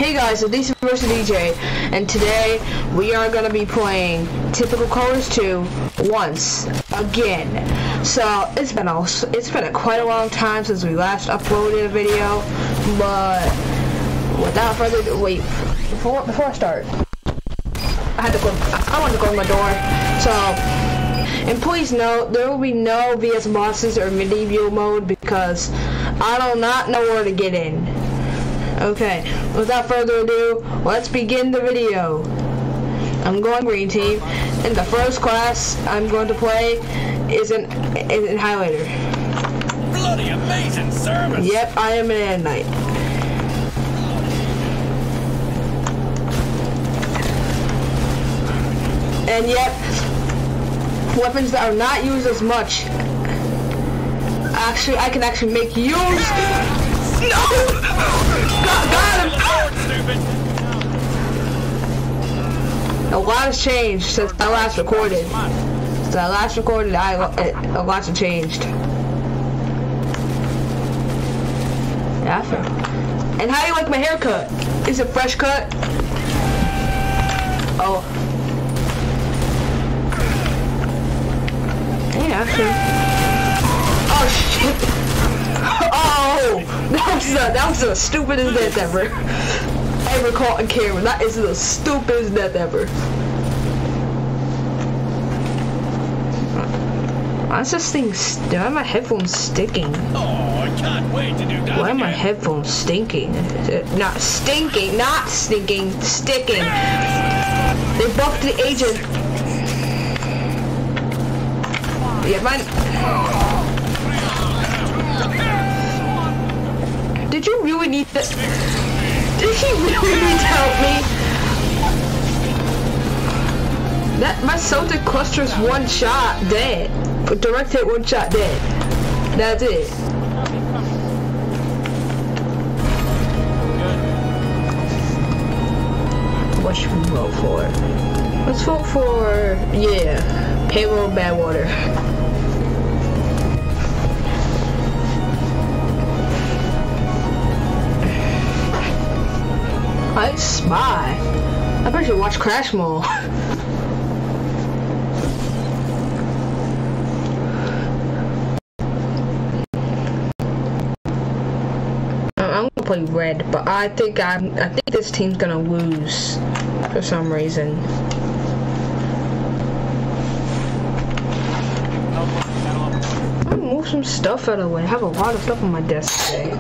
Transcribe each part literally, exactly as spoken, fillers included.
Hey guys, it's D C versus D J, and today we are gonna be playing Typical Colors two once again. So it's been a it's been a quite a long time since we last uploaded a video, but without further ado, wait before before I start, I had to go. I wanted to close my door. So, and please note there will be no V S bosses or medieval mode because I do not know where to get in. Okay, without further ado, let's begin the video. I'm going green team, and the first class I'm going to play is an, is an highlighter. Bloody amazing service! Yep, I am an knight. And yep, weapons that are not used as much. Actually, I can actually make use. No! Got, got him! A lot has changed since I last recorded. Since I last recorded, I a lot has changed. Yeah, I feel. And how do you like my haircut? Is it fresh cut? Oh. Yeah, actually. Oh shit. Oh, that was the, that was the stupidest death ever. Ever caught on camera. That is the stupidest death ever. Why is this thing? Why are my headphones sticking? Oh, I can't wait to do that. Why are my again. headphones stinking? Not stinking, not stinking, sticking. They buffed the agent. Yeah, mine. Did you really need that? Did he really need to help me? That my Celtic cluster's one shot dead. Direct hit one shot dead. That's it. What should we vote for? Let's vote for yeah, Payroll Badwater. I spy. I bet you watch Crash Mode. I'm gonna play red, but I think I'm. I think this team's gonna lose for some reason. I'm gonna move some stuff out of the way. I have a lot of stuff on my desk today.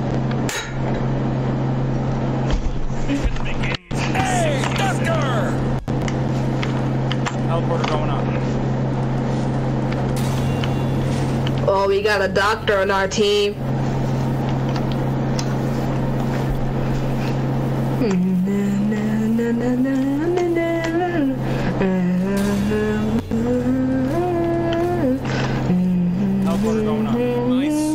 Hey, Dusker! Teleporter going up. Oh, we got a doctor on our team. Teleporter going up. Nice.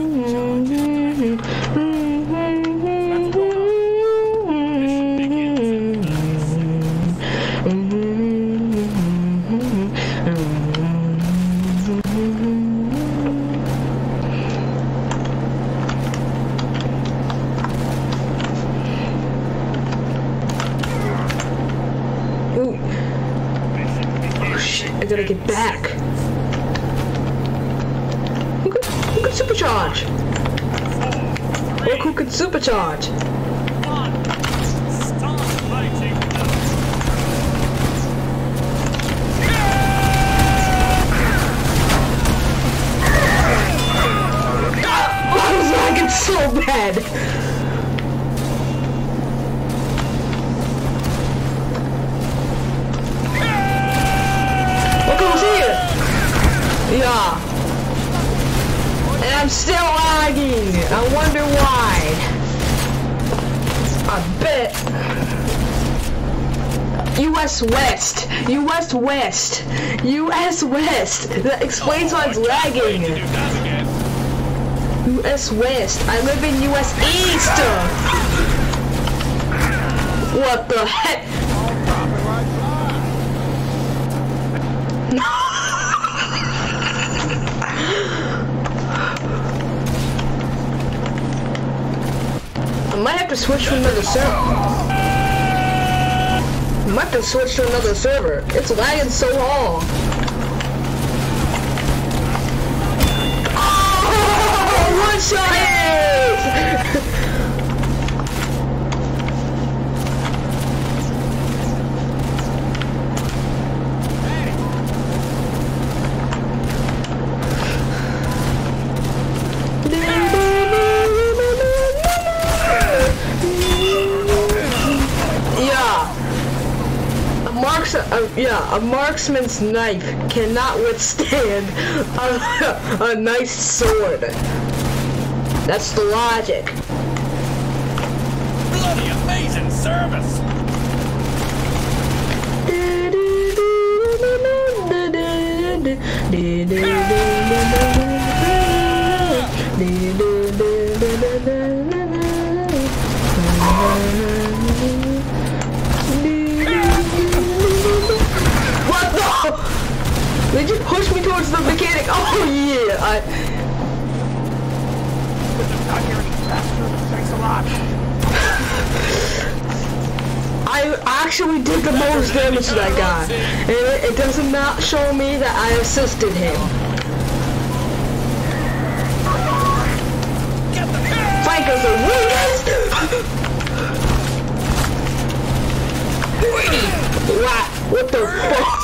I gotta get back. Who can, who can supercharge? Look who can supercharge. I was lagging so bad. Yeah. And I'm still lagging. I wonder why. I bet. U S West. U S West. U S West. That explains why it's lagging. U S West. I live in U S East. What the heck? I might have to switch to another server. might have to switch to another server. It's lagging so hard. Oh, one shot hit! Uh, yeah, a marksman's knife cannot withstand a, a nice sword. That's the logic. Bloody amazing service! Did you push me towards the mechanic? Oh yeah! I... Not here any faster. Thanks a lot. I actually did the most damage to that guy. And it, it does not show me that I assisted him. Flankers are weakest! What? What the fuck?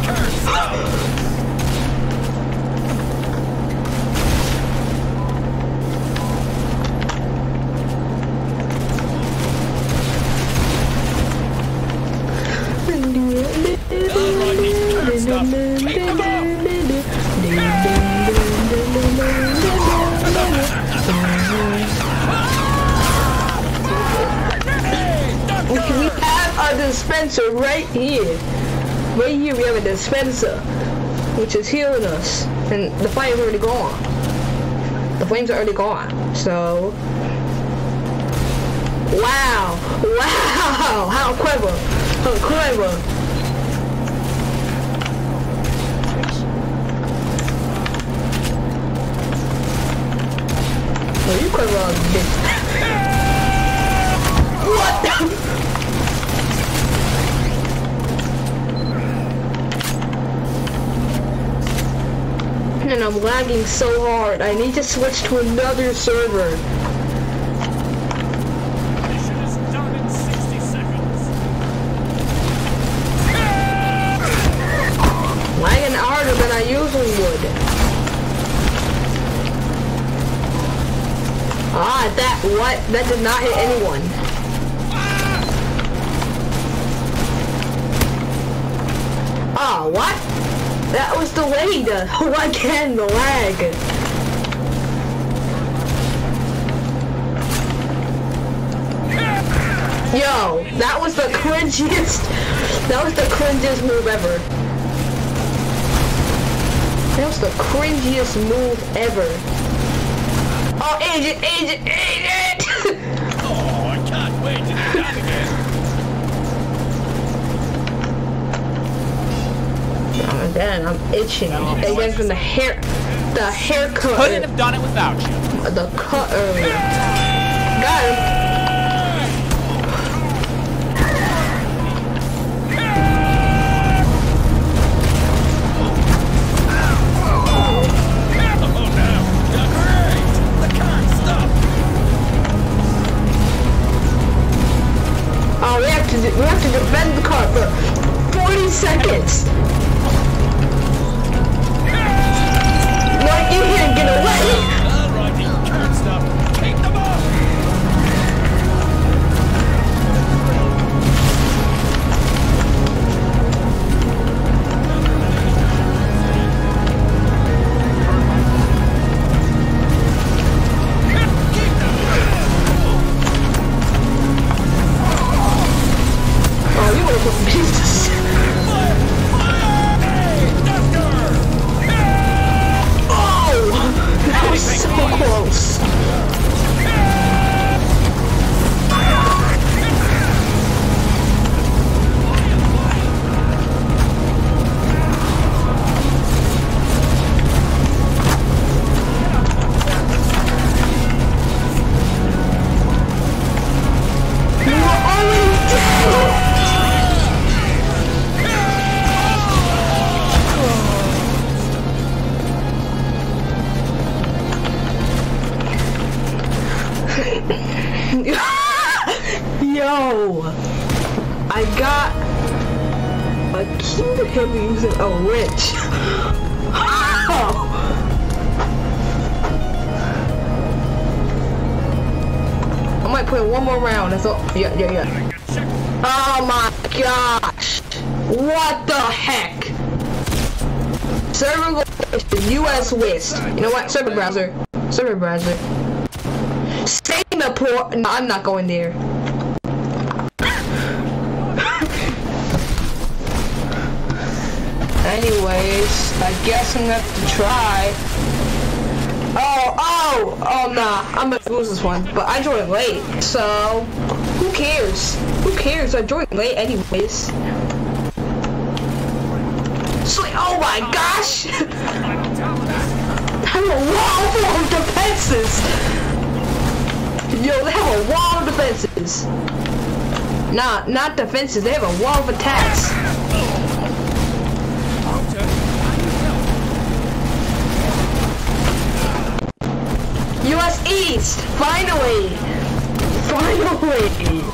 We have a dispenser right here. Right here we have a dispenser, which is healing us. And the fire's already gone. The flames are already gone. So... Wow! Wow! How clever! How clever! Oh, you clever on this. What the? And I'm lagging so hard. I need to switch to another server. Mission is done in sixty seconds. Lagging harder than I usually would. Ah, that what? That did not hit anyone. Ah, what? That was delayed. Again, the lag. Yo, that was the cringiest. That was the cringiest move ever. That was the cringiest move ever. Oh, agent, agent, agent! Oh, I can't wait to do that again. Oh, damn, I'm itching. Again from the hair, the haircut. Couldn't have done it without you. The cut earlier. Got him. Oh, we have to do, we have to defend the car for forty seconds. Like you can't get away. All right, you can't stop. Keep them up. Jesus. Oh, that was so close. You were already dead. I got a key him using a wrench. Oh. I might play one more round. That's all. Yeah, yeah, yeah. Oh my gosh! What the heck? Server location U S West. You know what? Server browser. Server browser. Singapore. No, I'm not going there. Anyways, I guess I'm gonna have to try. Oh, oh, oh, nah, I'm gonna lose this one. But I joined late, so who cares? Who cares? I joined late anyways. So, oh my gosh! I have a wall full of defenses! Yo, they have a wall of defenses. Nah, not defenses, they have a wall of attacks. U S East! Finally! Finally!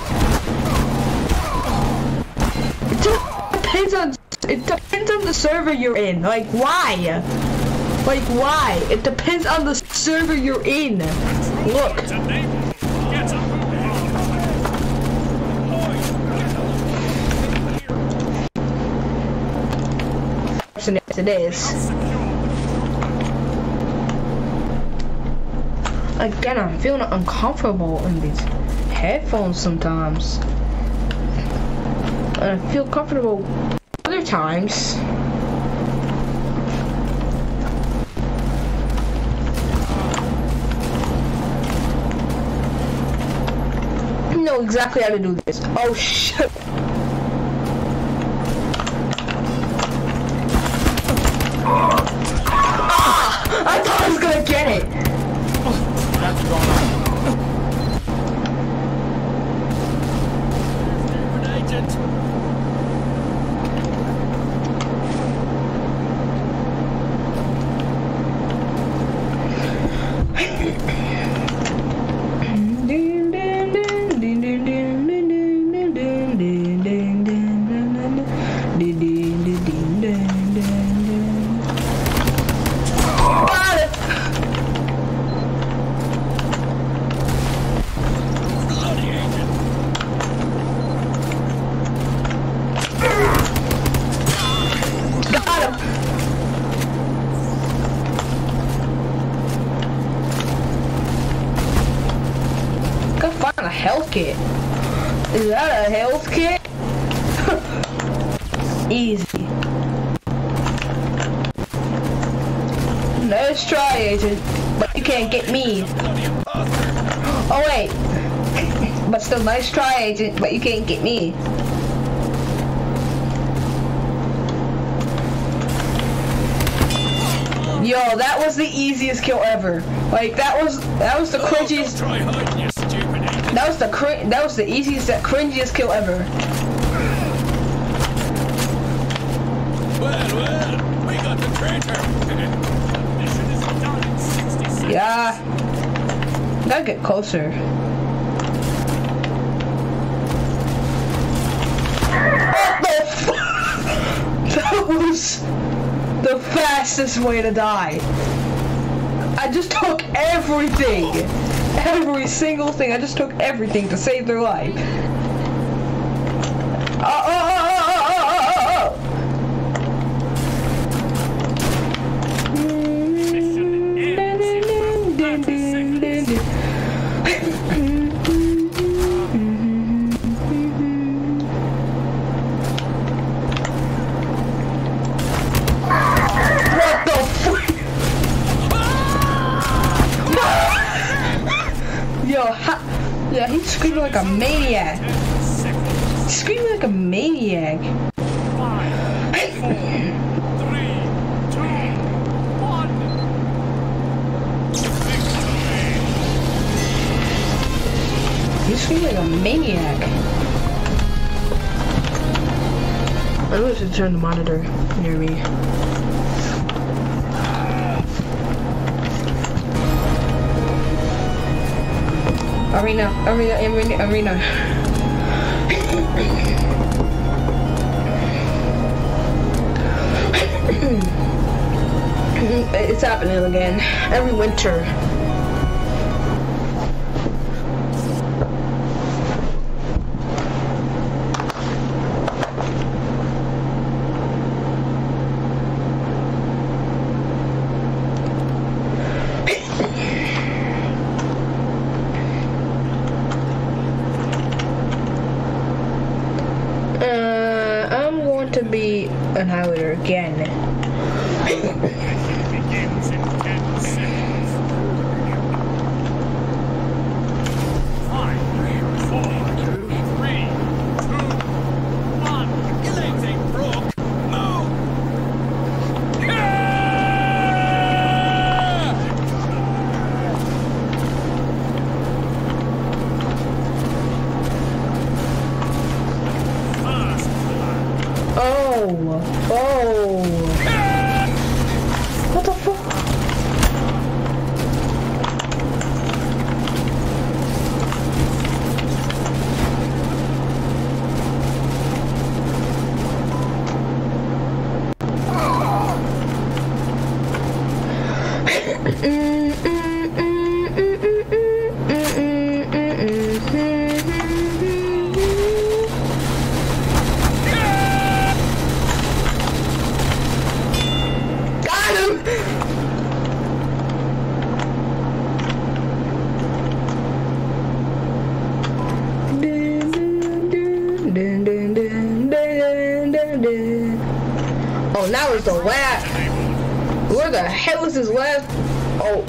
It depends on it depends on the server you're in. Like why? Like why? It depends on the server you're in. Look. Yes, it is. Again, I'm feeling uncomfortable in these headphones sometimes. And I feel comfortable other times. I know exactly how to do this. Oh shit. Ah! I thought I was gonna get it. That's going on. Agent. A health kit? Is that a health kit? Easy. Nice try, agent, but you can't get me. Oh wait, but still nice try, agent, but you can't get me. Yo, that was the easiest kill ever. Like that was that was the cringiest. That was the cr that was the easiest, that cringiest kill ever. Well, well, we got the traitor. Mission is done in sixty seconds. Yeah. Gotta get closer. What the f That was the fastest way to die. I just took everything. Every single thing. I just took everything to save their life. Oh, oh, oh, oh, oh, oh, oh, What the fuck? Yo, ha yeah, he's screaming like a maniac. He's screaming like a maniac. Five, four, three, two, one. He's screaming like a maniac. I really should turn the monitor near me. Arena, arena, arena, arena. It's happening again. Every winter. Uh, I'm going to be Annihilator again. Begins in ten seconds. Five, four, three, two, one. Your legs ain't broke. Move! First blood. Oh, oh. What the fuck? Got him! Oh, now it's the last. Where the hell is this last? Oh.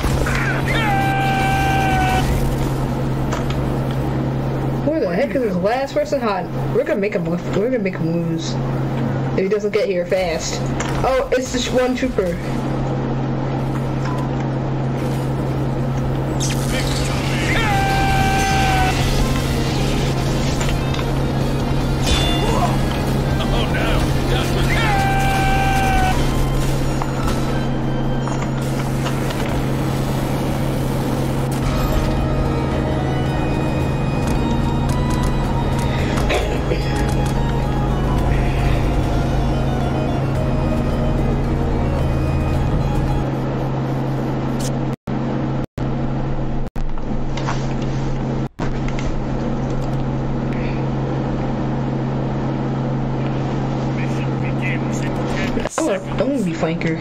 Where the heck is this last person hiding? We're gonna make him. We're gonna make him lose if he doesn't get here fast. Oh, it's this one trooper. Oh no! Just with mission begins in ten Oh, seconds. I'm gonna be flanker.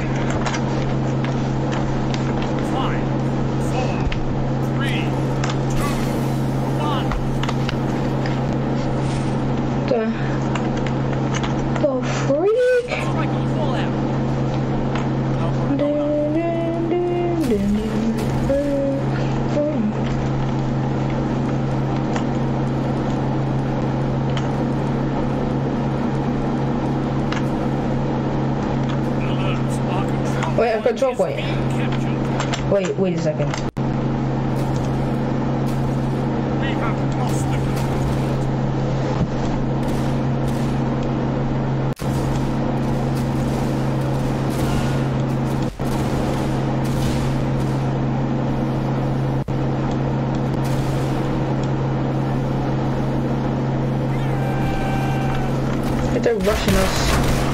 Five, four, three, two, one. The the freak. All right, you fall out. Alerts are control. Wait, a control point. Being captured. Wait, wait a second. We have lost the They're rushing us.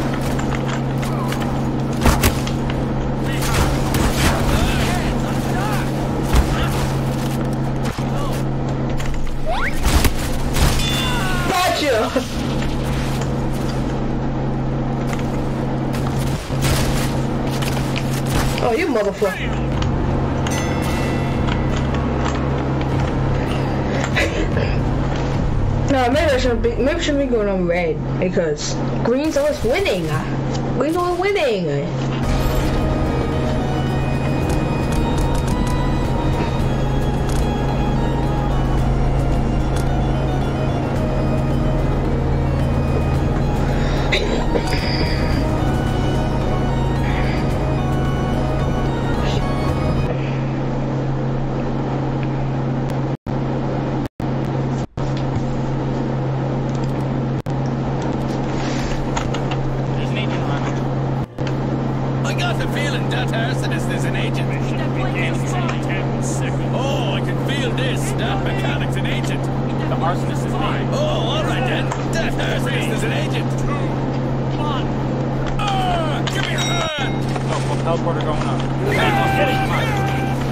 Gotcha! Oh, you motherfucker. No, maybe I should be maybe I should be going on red because green's always winning. Green's always winning. There's an agent on it. I got the feeling that Harrison is there's an agent. Mission begins in ten seconds. Oh, I can feel this. That mechanic's an agent. The arsonist is mine. Oh, all right then. That Harrison is there's an agent. Two, one. Ah, give me a hand. Teleporter going up. Hey, I'm getting mine.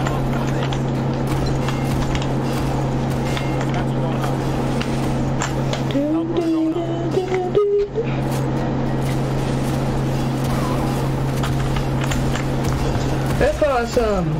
That's awesome.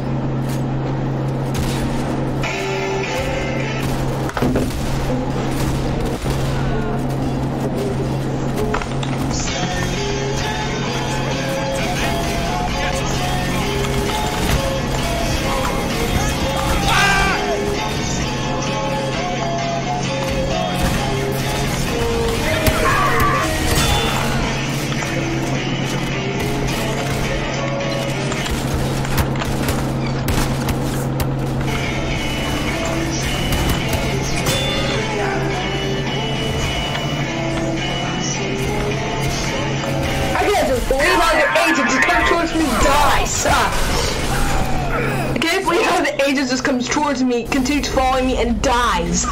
I can't believe how the agent just comes towards me, continues following me, and dies.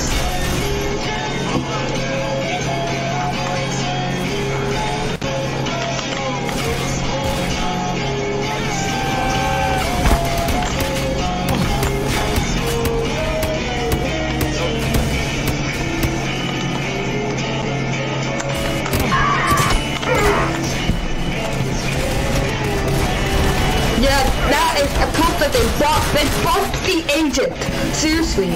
That is a proof that they bought, they bought the agent. Seriously.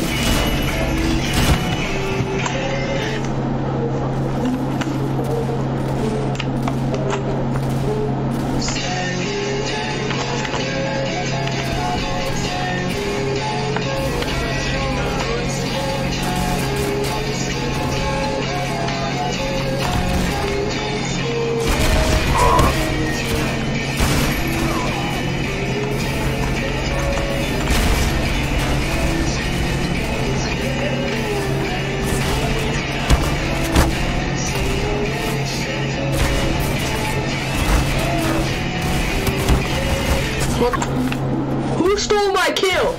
Who stole my kill?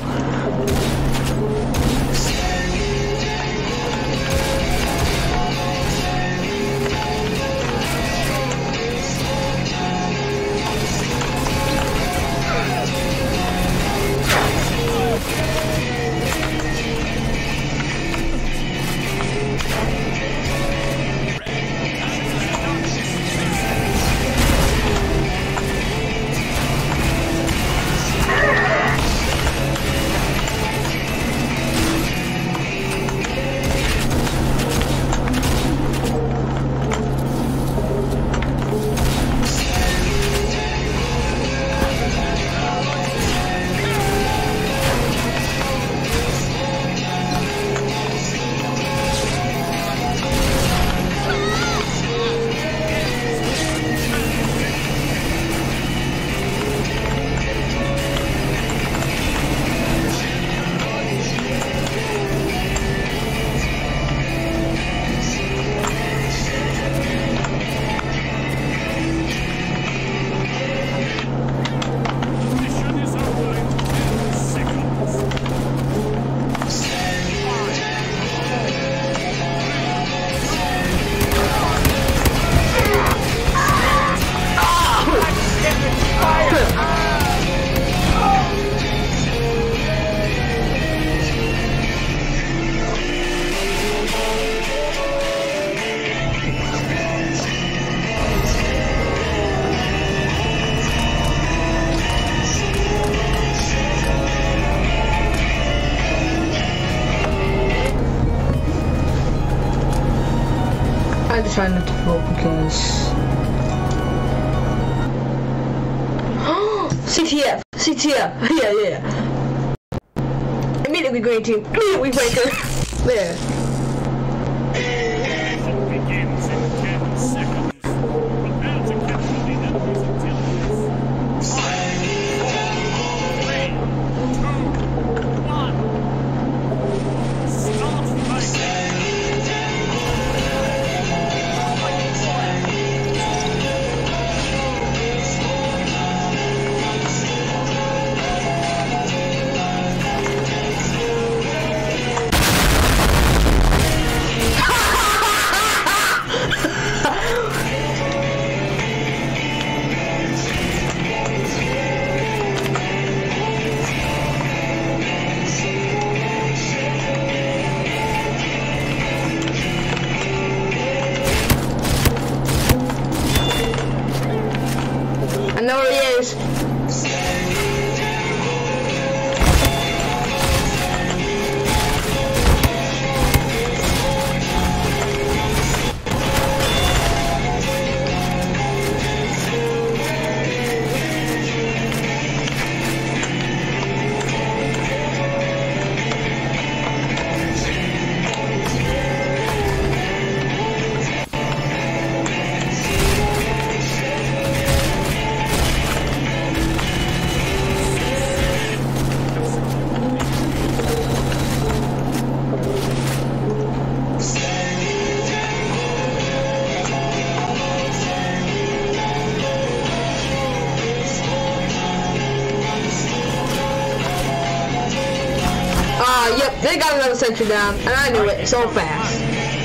I just try not to vote because C T F, C T F, yeah, yeah. Immediately green team, immediately breaker. There. Begins in ten seconds. Prepare to capture the enemy's intelligence. Five, four, three, two, one. Start fighting. a sentry down, and I knew it so fast.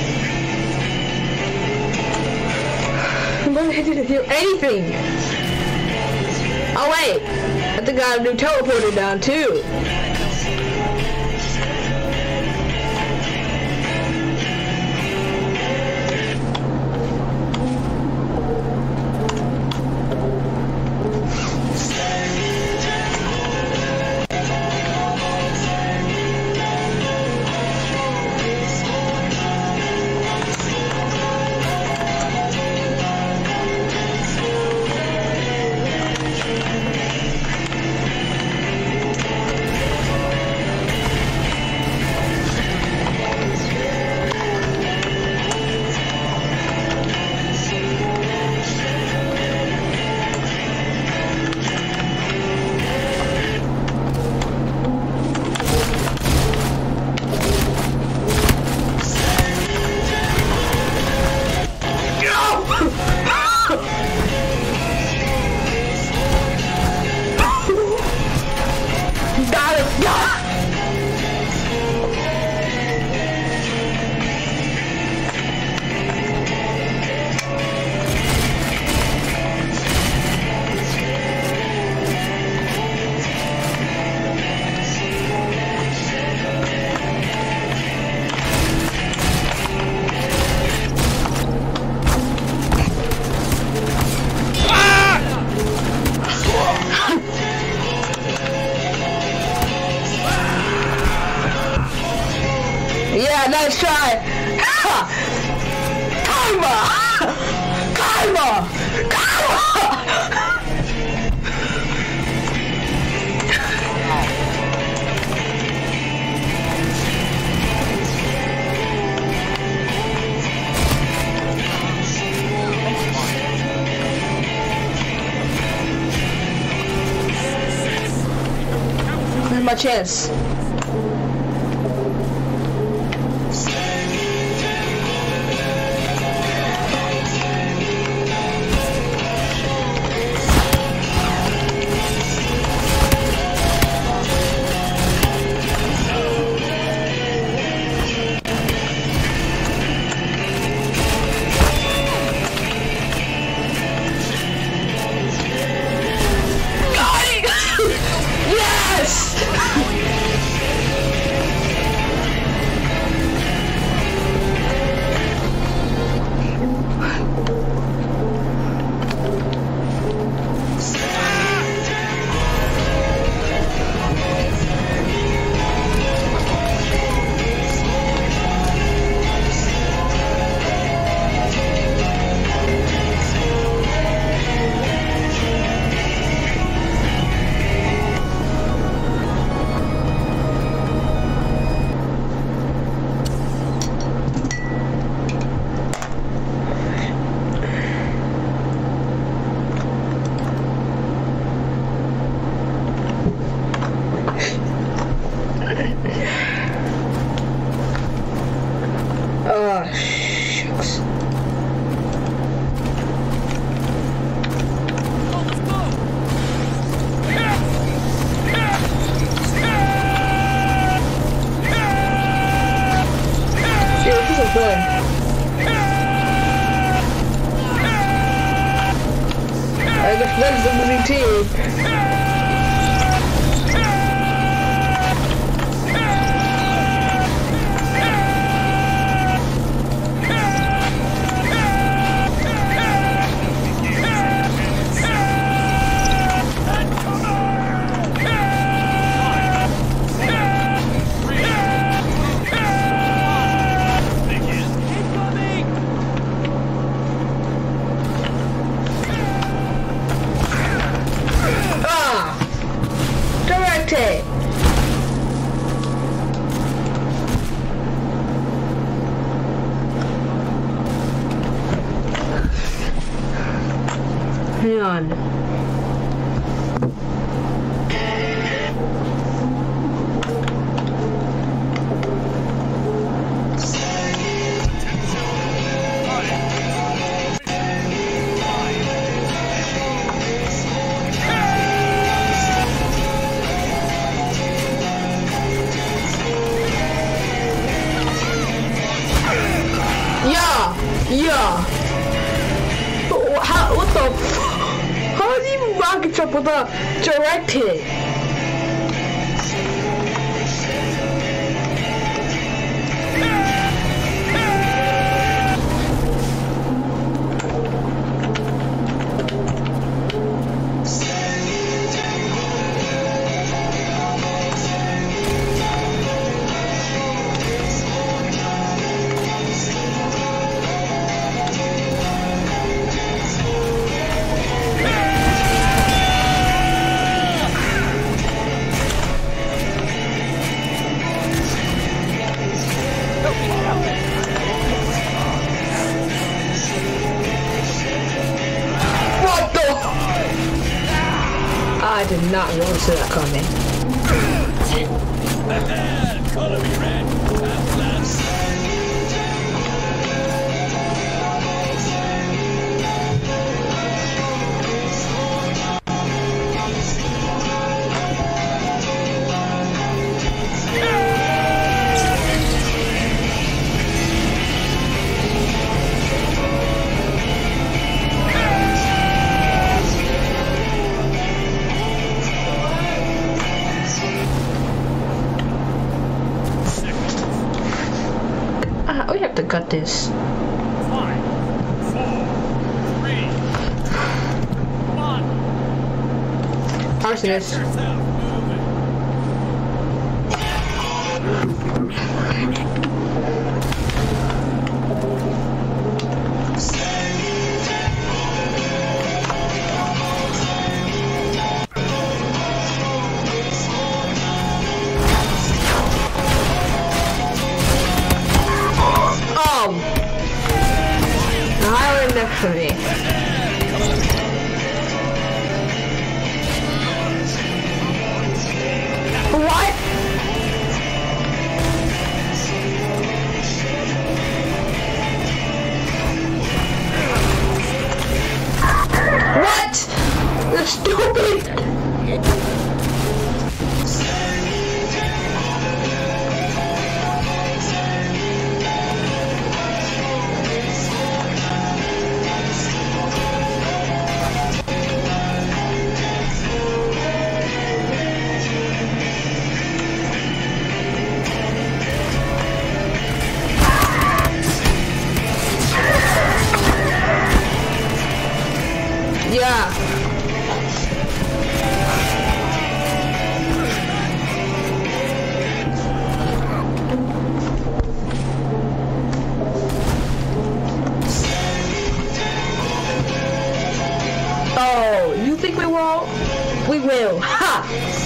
But I didn't hear anything. Oh wait, I think I have a new teleporter down too. Yeah, nice try. Karma! Karma! Karma! This is my chance. Oh, shucks. Dude, this is good. I guess that's the movie team. Hang on. How, what the f- How is he even rocket jump with a direct hit? I did not want to see that coming. Color me red. We have to cut this. Five, four, three, one. Arsonist. Yourself moving. Next to me. What? What? You're stupid. Yeah. Oh, you think we won't? We will. Ha!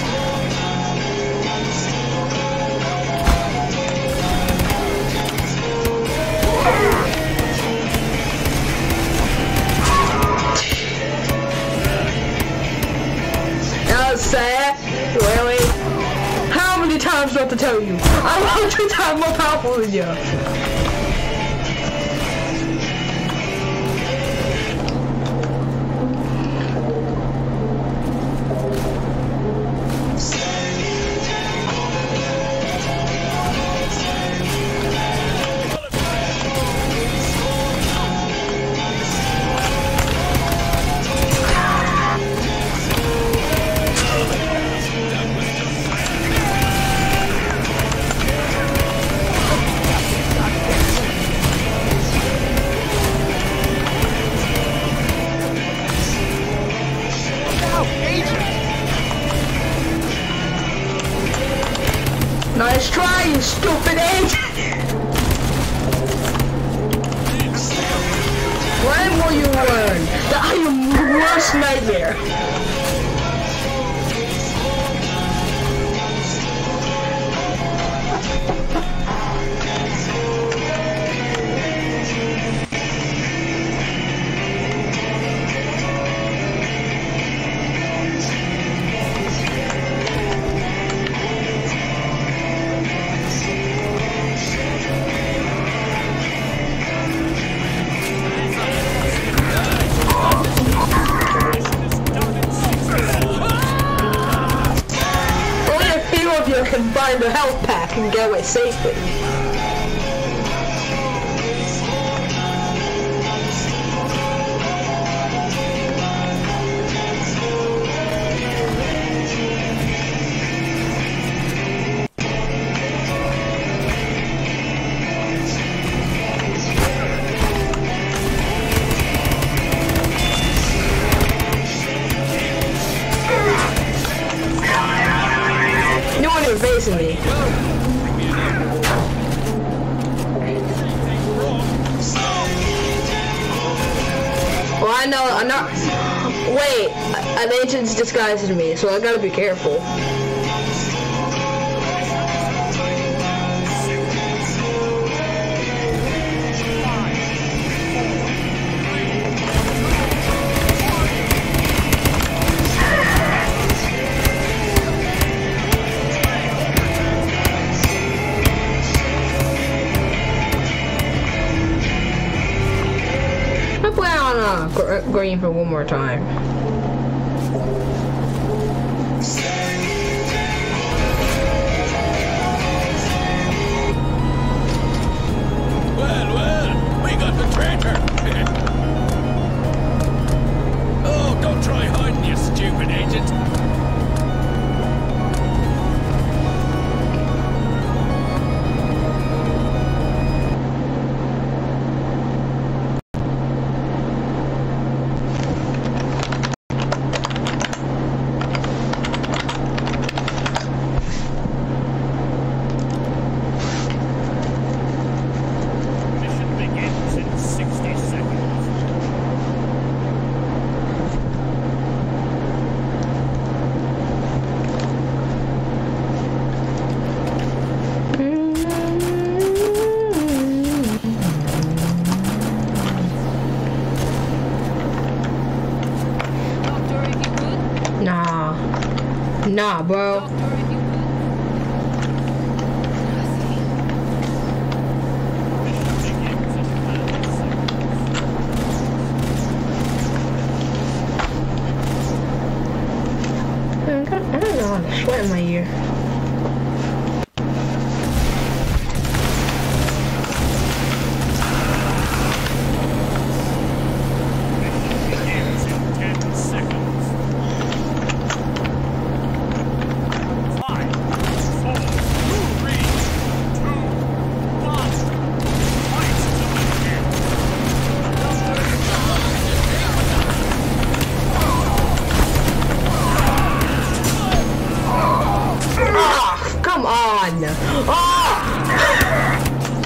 Sad? Really? How many times do I have to tell you? I'm a hundred times more powerful than you. Nice try, you stupid agent! When will you learn that I am your worst nightmare? Can find a health pack and get away safely. chasing me. Well, I know, I'm not, wait, an agent's disguised as me, so I gotta be careful. I play on uh, gr green for one more time. Well, well, we got the traitor. Oh, don't try hiding, you stupid agent. Mission begins in sixty seconds. Doctor, if you could. Nah. Nah, bro. Doctor, if you could. Mission begins in thirty seconds. I don't, I don't know, I'm sweating my ear. Begins in ten seconds. Five, four, three, two, one. Fight to the end. Ah, come on! Ah!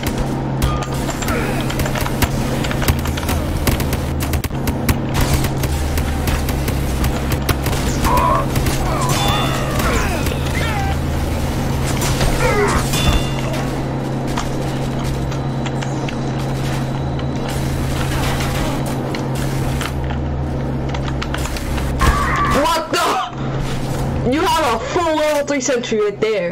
What the? You have a full level three sentry right there.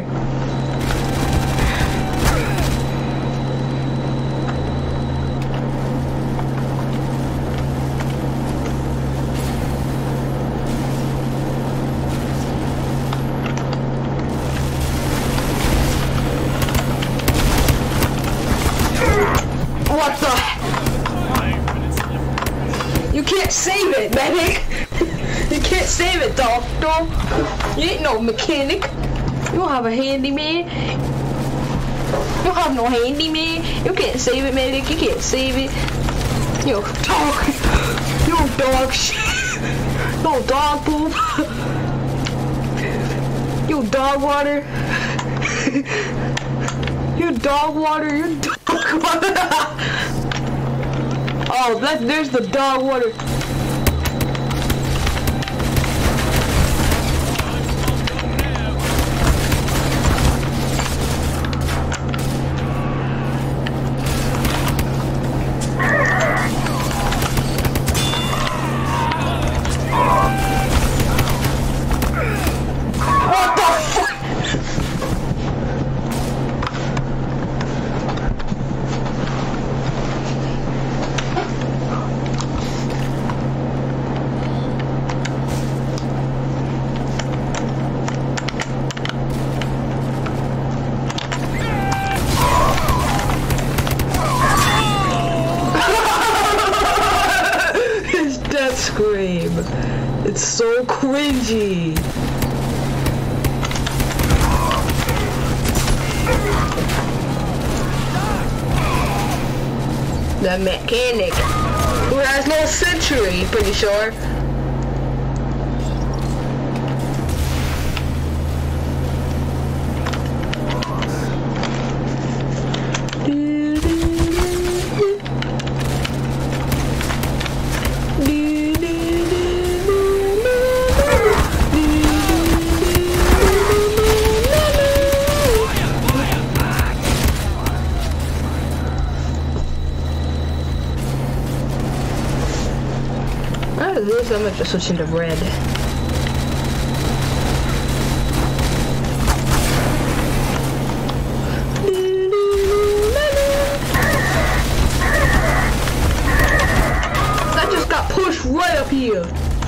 What the? You can't save it, medic. You can't save it, doctor. You ain't no mechanic. You don't have a handyman. You don't have no handyman. You can't save it, medic. You can't save it. You dog. You dog shit. You dog poop. You dog water. You dog water. You dog water. Oh, that, there's the dog water. What the fuck? His death scream. It's so cringy. The mechanic, who has no sentry, pretty sure. After this, I'm gonna just switch into red. I just got pushed right up here.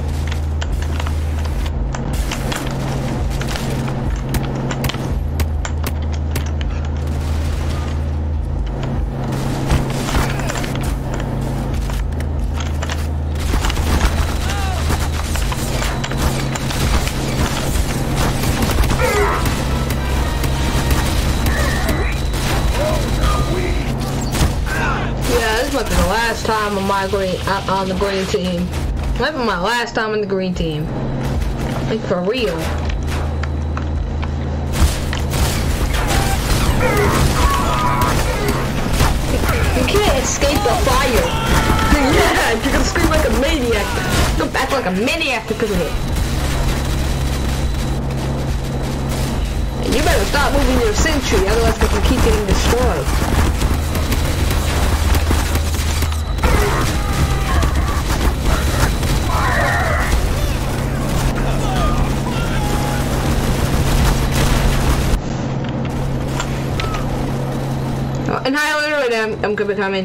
Last time on my green uh, on the green team. Might be my last time on the green team. Like for real. You can't escape the fire. Yeah, you're gonna scream like a maniac. You're gonna act like a maniac because of it. And you better stop moving your sentry, otherwise it's gonna keep getting destroyed. And hi, right now, I'm, I'm good becoming.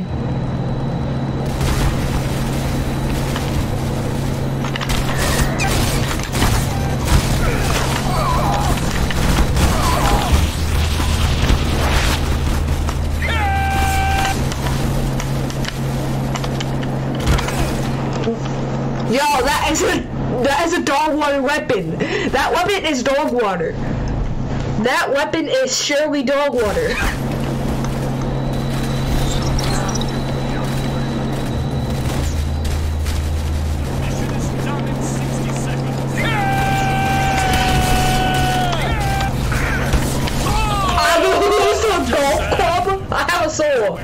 Yo, that is a that is a dog water weapon. That weapon is dog water. That weapon is surely dog water. I have a sword.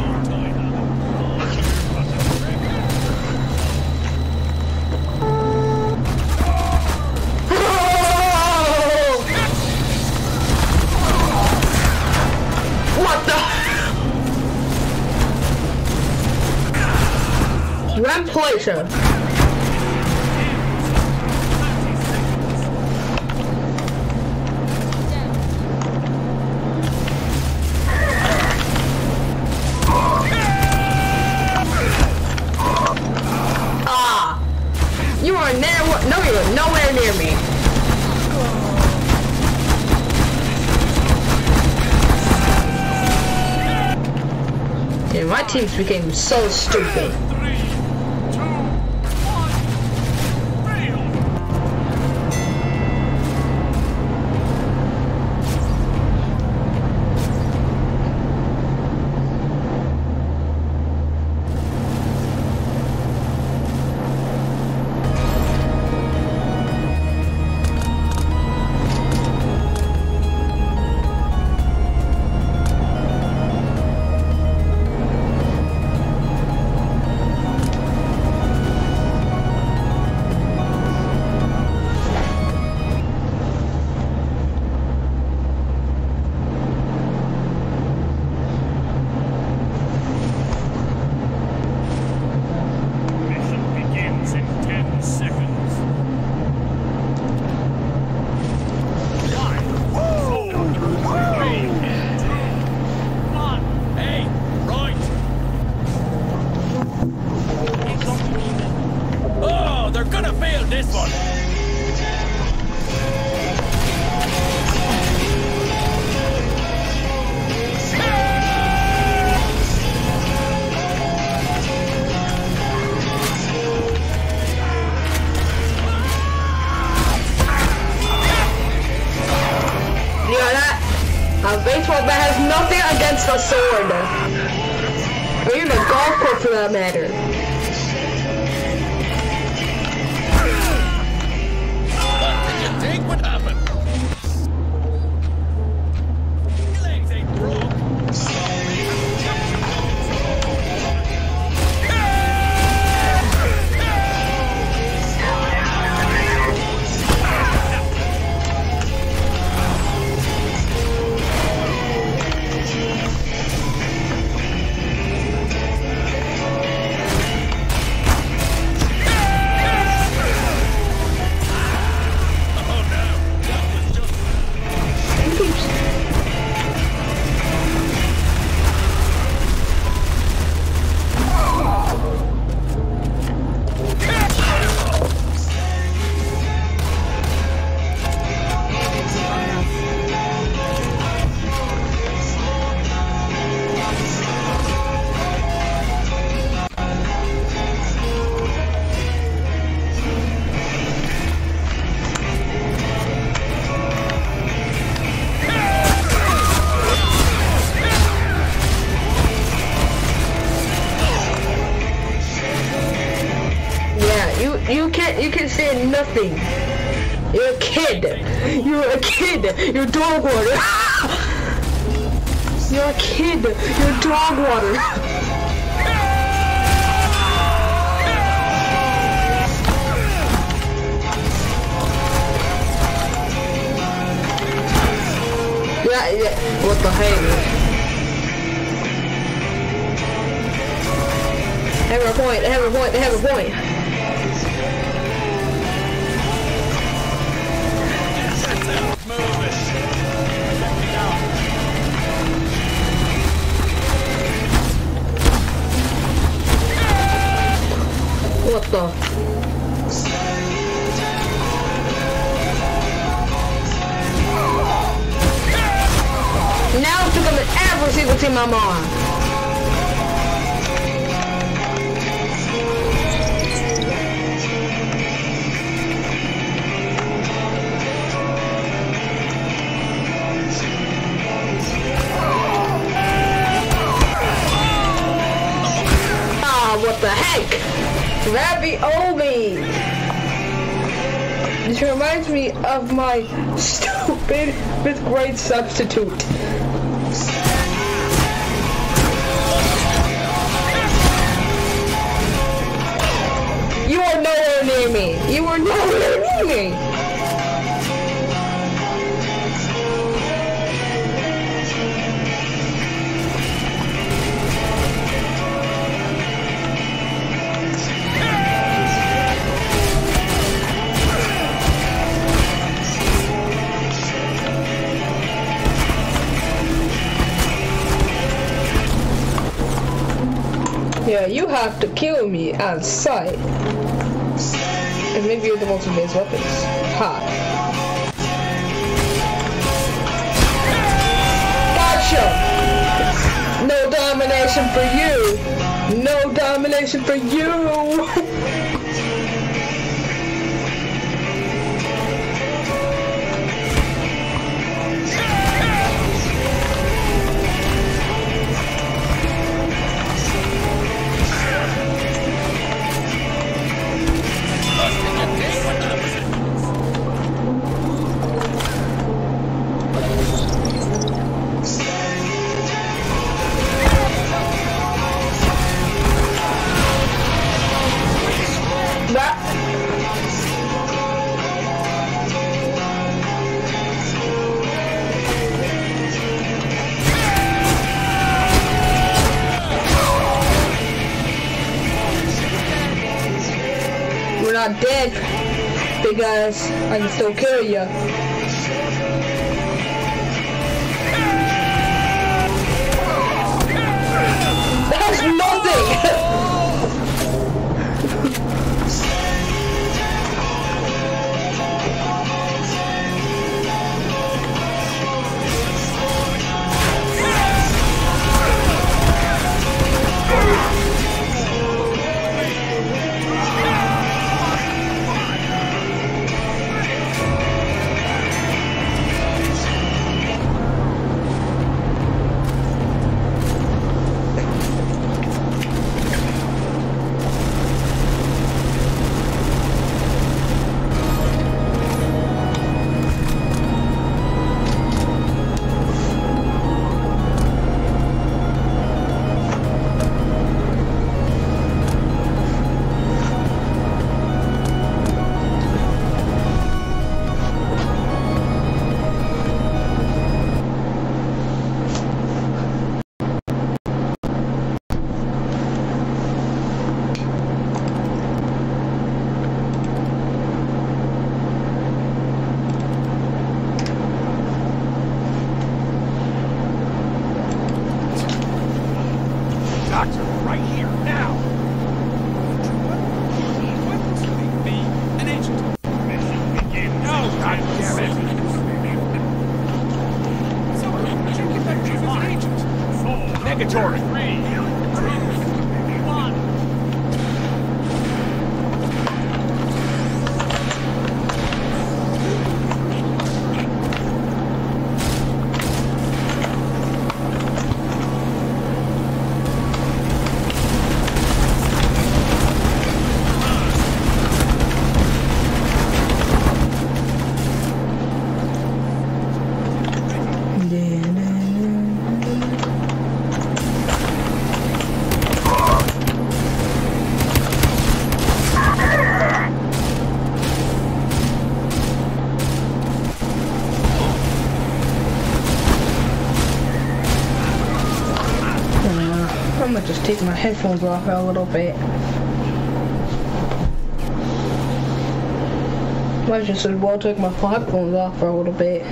What the? Ram Placer. You are near, no, you are nowhere near me. Yeah, my teams became so stupid. A baseball bat has nothing against a sword. Or even a golf club for that matter. What did you think would happen? Legs ain't broke. You you can't you can say nothing. You're a kid. You're a kid. You're dog water. You're a kid. You're dog water. Yeah, yeah. What the heck? They have a point. They have a point. They have a point. What the? Now it's becoming every single team I'm on. Ah, what the heck? Ravioli! This reminds me of my stupid fifth grade substitute. You are nowhere near me. You are nowhere near me. Yeah, you have to kill me on sight. And maybe you're the most advanced weapons. Ha. Gotcha! No domination for you! No domination for you! We're not dead because I can still kill you. That's nothing! Doctor, right here, now! Be an agent. No, goddammit! Someone, did you get that chief an agent? Negatory. Three, two, one. headphones off for a little bit. Might just as well take my headphones off for a little bit.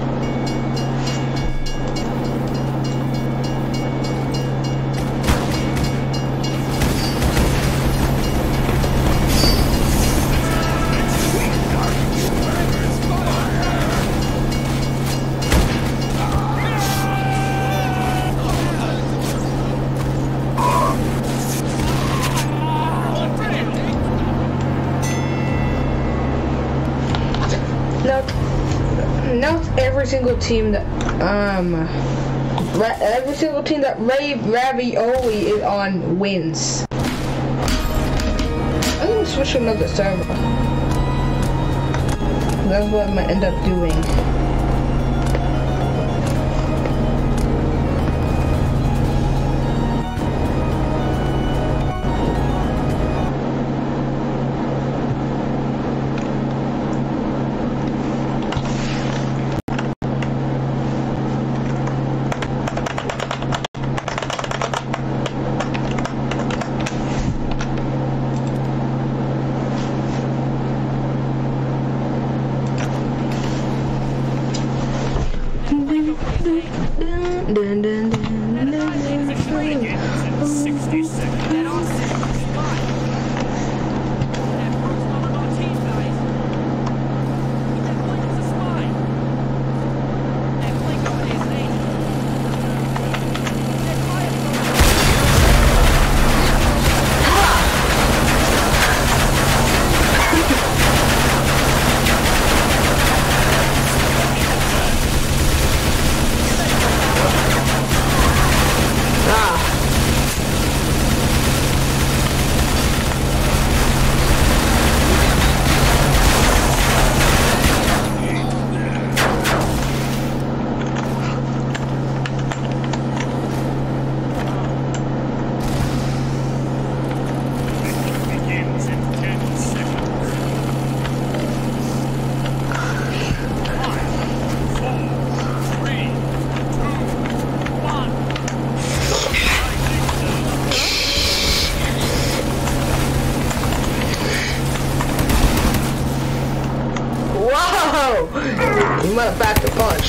Not every single team that um ra every single team that Ray Ravioli is on wins. I'm gonna switch to another server. That's what I might end up doing. Dun, dun, dun, dun, sixty-six. You might have backed the punch.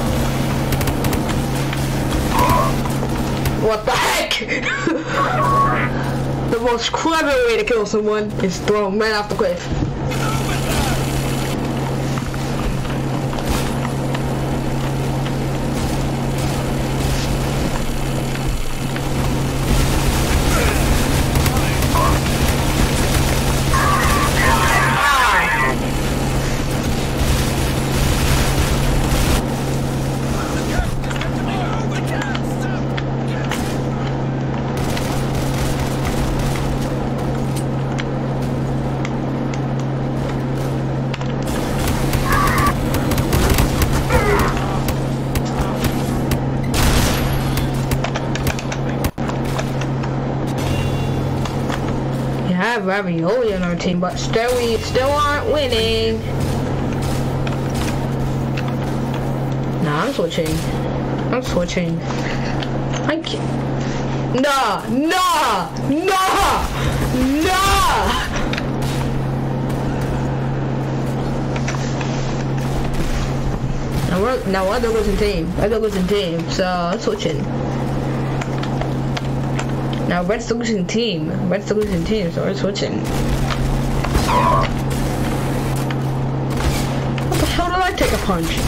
What the heck? The most clever way to kill someone is throw them right off the cliff. Have Ravioli on our team, but still we still aren't winning. Nah, I'm switching. I'm switching. I can't. Nah, nah, nah, nah. Now we're now other losing team. Other losing team. So I'm switching. Now Red's the losing team. Red's the losing team, so we're switching. What the hell did I take a punch?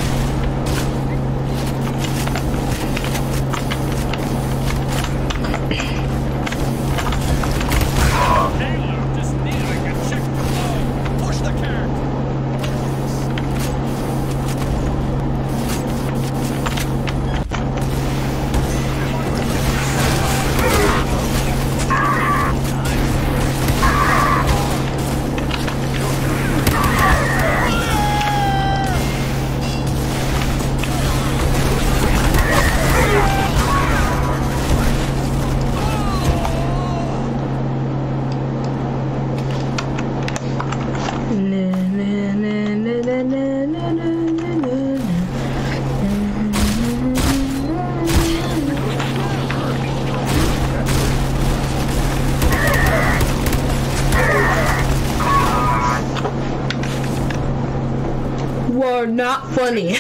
are not funny.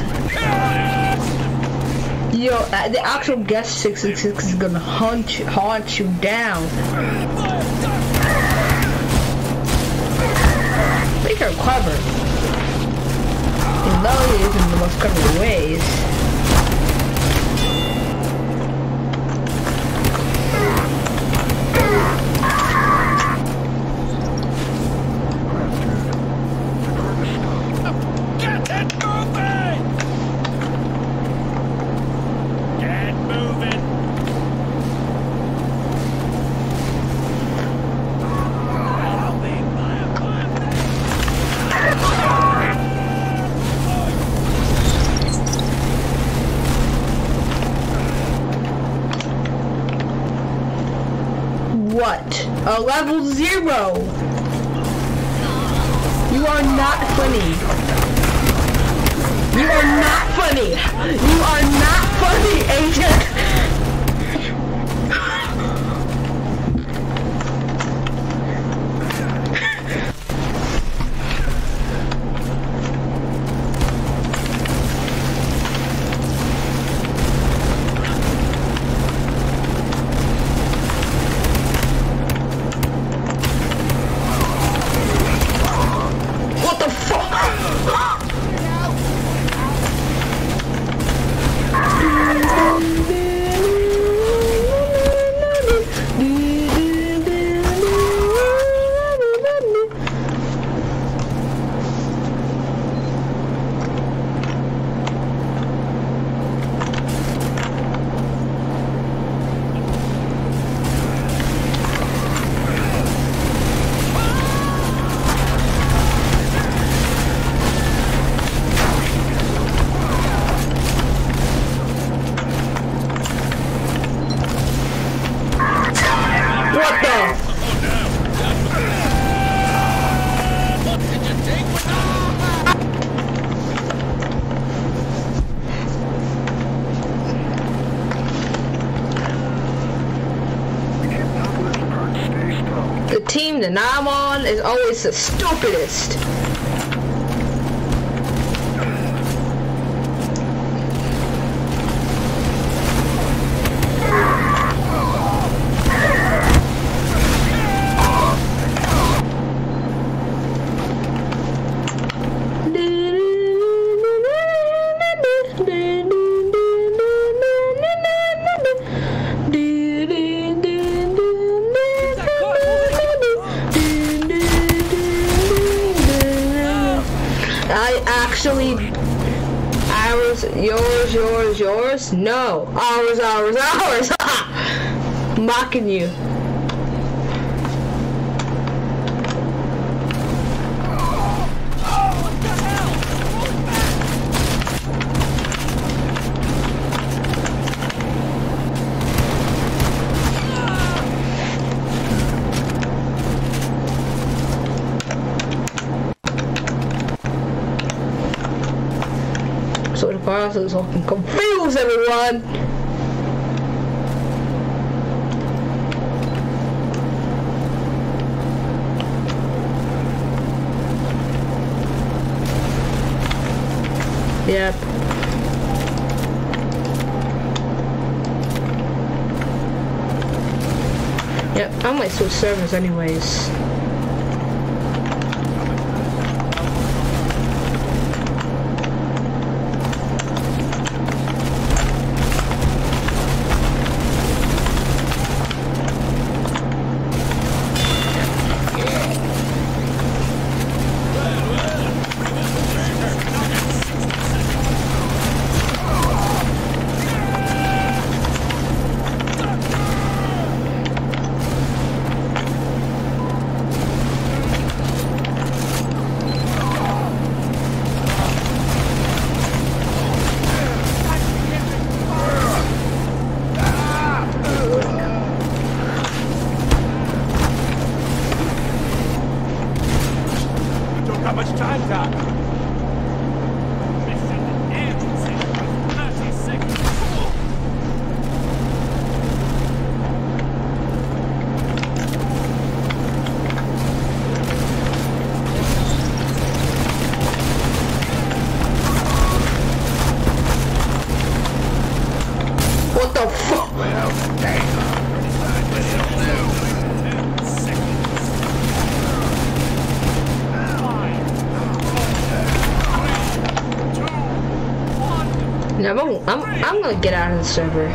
Yo, uh, the actual guest six six six is gonna hunt you, haunt you down. Make her clever. Even though he isn't the most clever ways. What? A level zero. You are not funny. You are not funny. You are not funny, Agent. The team that I'm on is always the stupidest. I actually, ours, yours, yours, yours, no, ours, ours, ours, mocking you. So the process so can confuse everyone. Yep. Yep, I might switch servers anyways. How much time, Doc? No, I'm, I'm, I'm gonna get out of the server.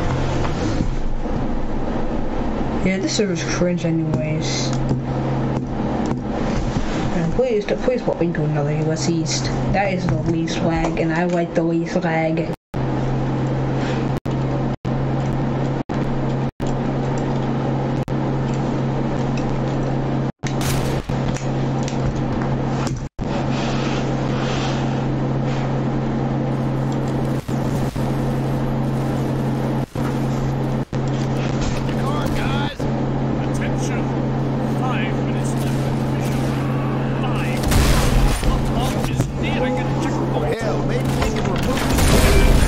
Yeah, this server's cringe anyways. And please, please put me to another U S East. That is the least lag, and I like the least lag. Hell, maybe we can remove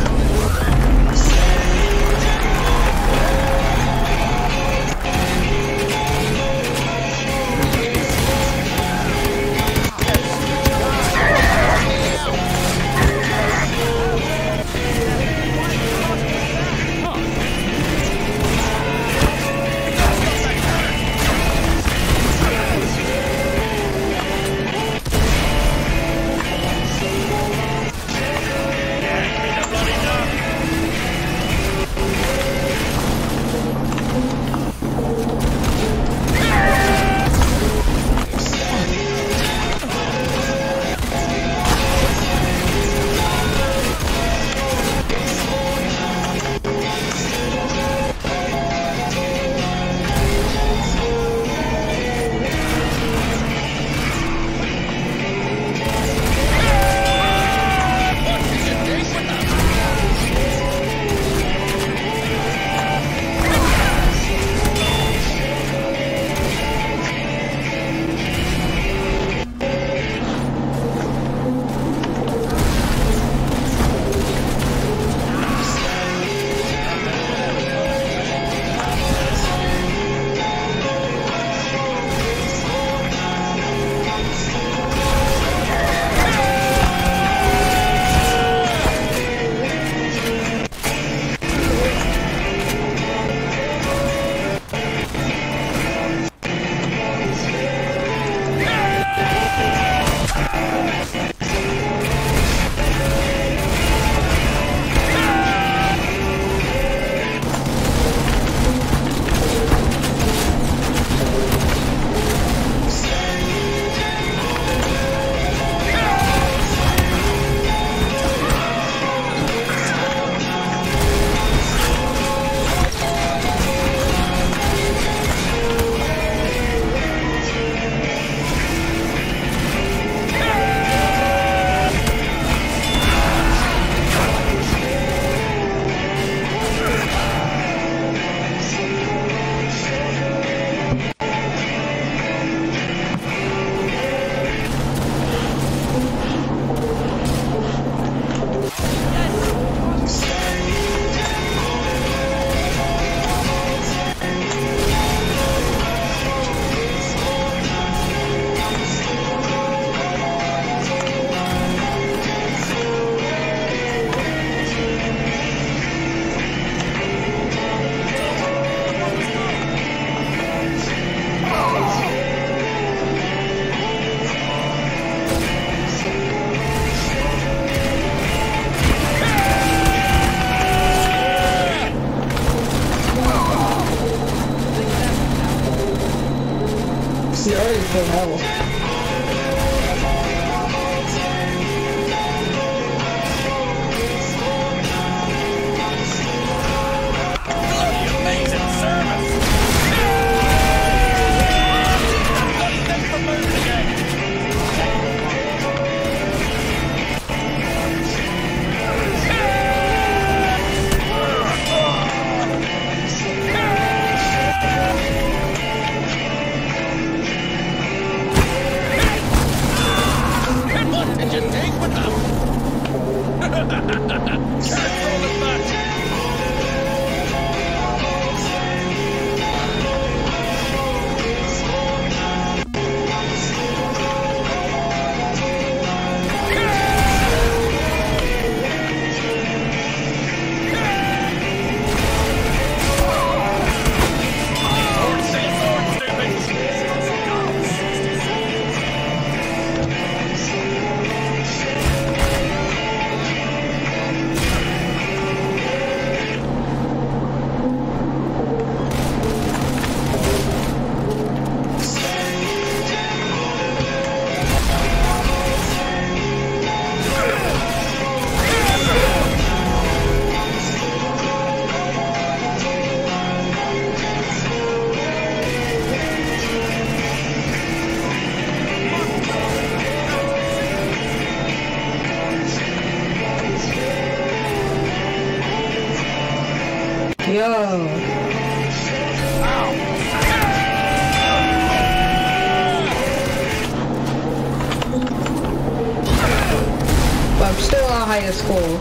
high school.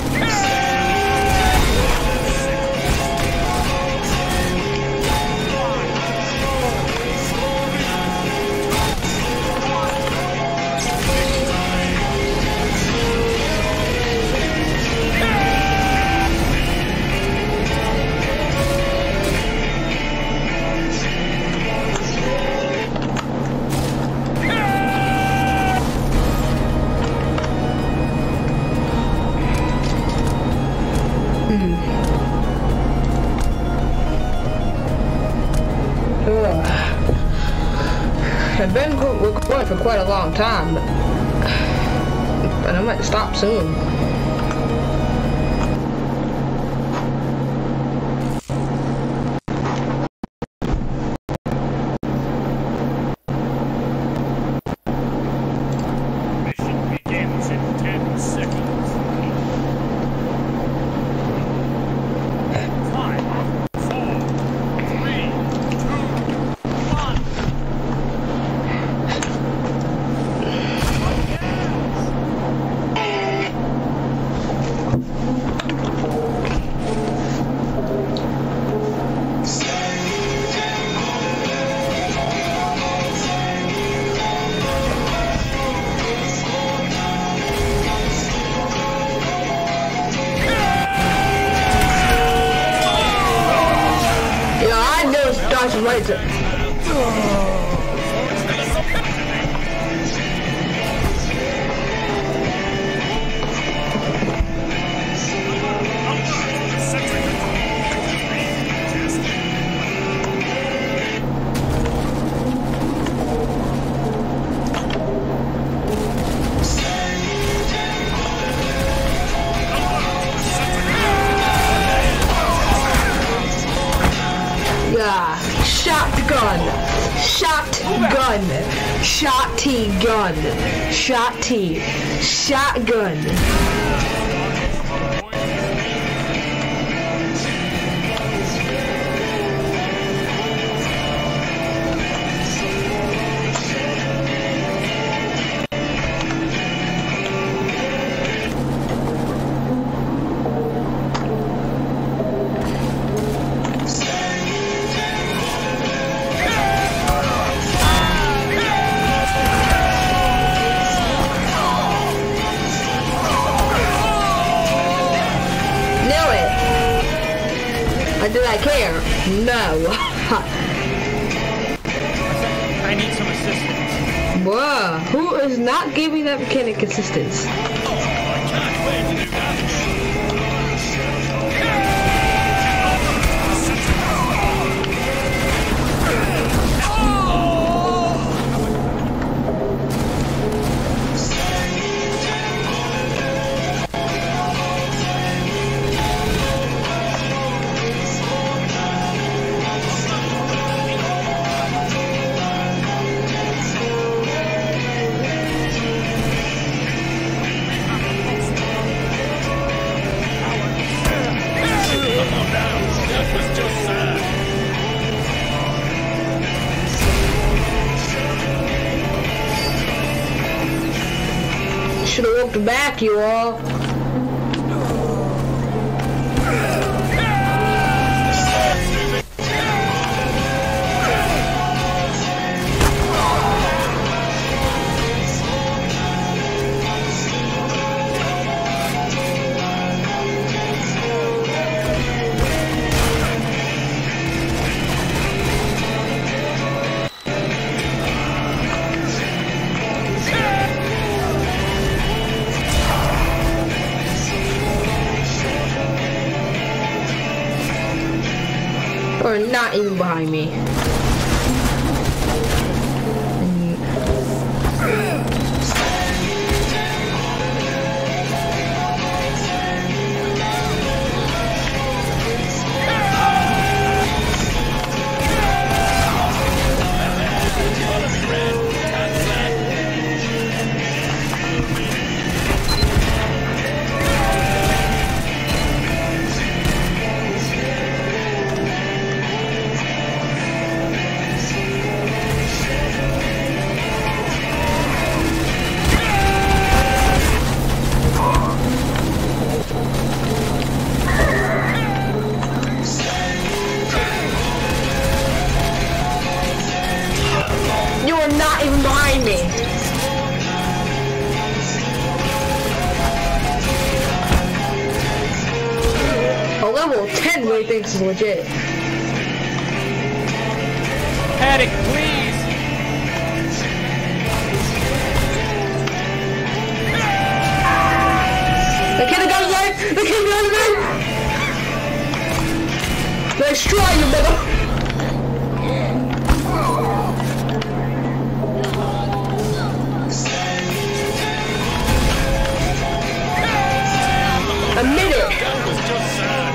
I've been recording for quite a long time, but, but I might stop soon. Mission begins in ten seconds. Five, four, three, two, one. Dodge right there. Yeah, shotgun, shotgun, shotty gun, shotty, shotgun. Did I care? No. I need some assistance. Whoa, who is not giving that mechanic assistance? I can't wait to do that. Should have walked back, you all. Or not even behind me. really thinks is legit. Paddock, please. The kid got his life! The kid got his life! Let's try you, brother! Admit it! That was just sad.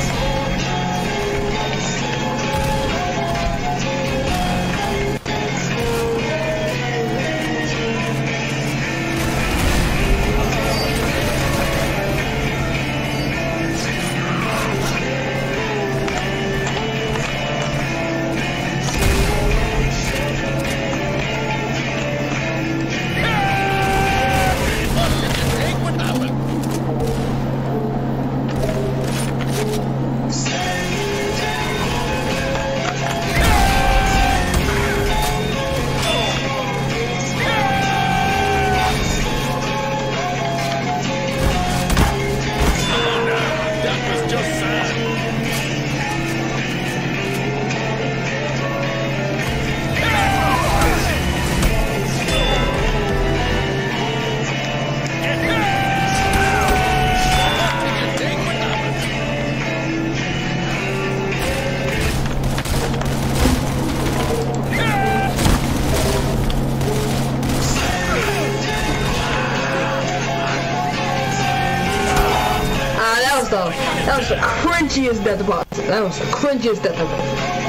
That was the cringiest death boss. That was the cringiest death boss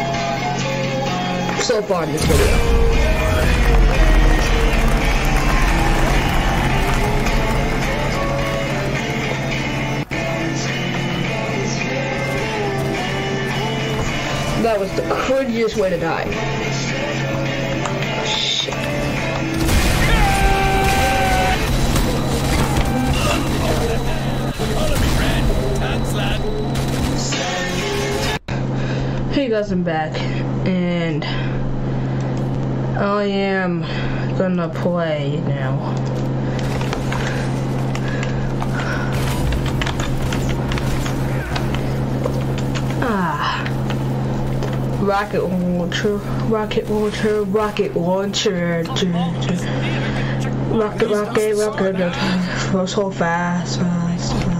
so far in this video. That was the cringiest way to die. Shit. Hey guys, I'm back, and I am gonna play now. Ah, rocket launcher, rocket launcher, rocket launcher, rocket, rocket, rocket, rocket, so fast, fast, fast.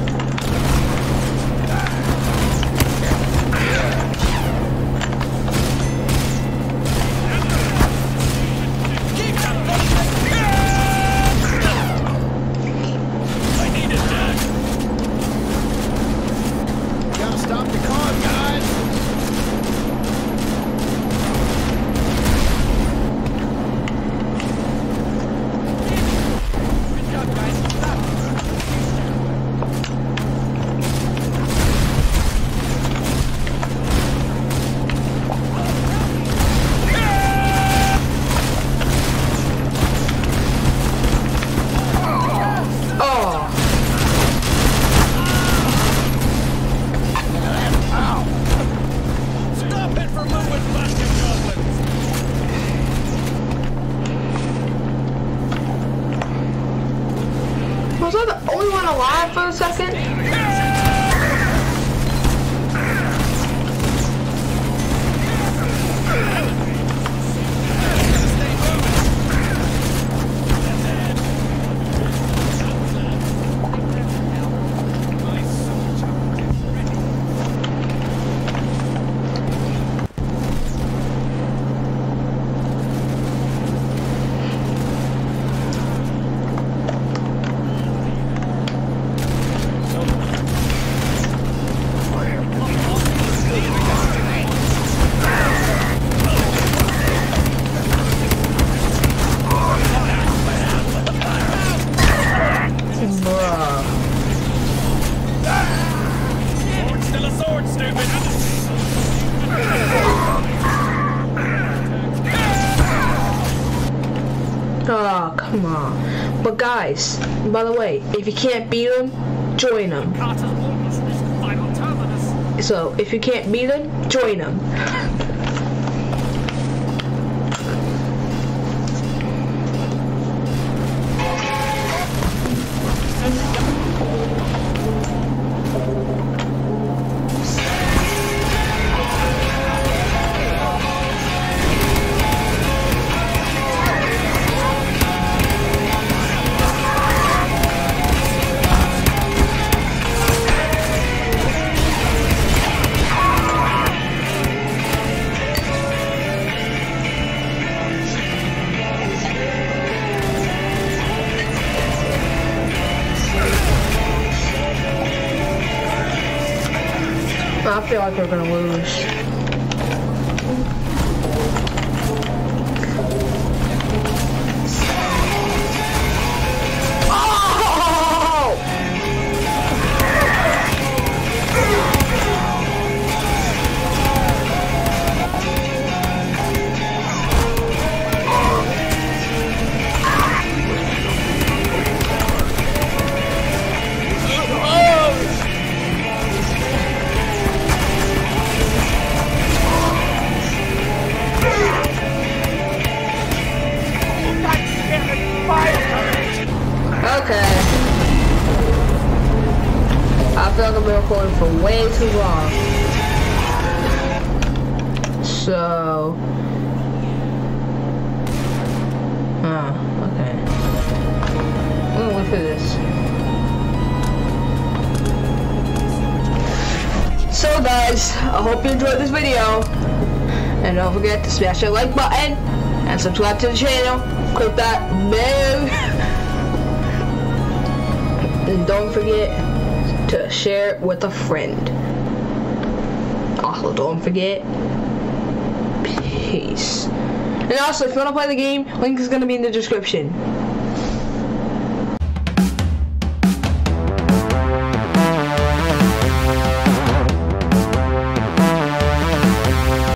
Was I the only one alive for a second? Oh, come on. But guys, by the way, if you can't beat them, join them. So, if you can't beat them, join them. I feel like we're gonna lose. Okay. I feel like I've been recording for way too long. So. Huh, okay. I'm gonna wait for this. So guys, I hope you enjoyed this video. And don't forget to smash that like button and subscribe to the channel. Click that bell. And don't forget to share it with a friend. Also, don't forget, peace. And also, if you want to play the game, link is going to be in the description.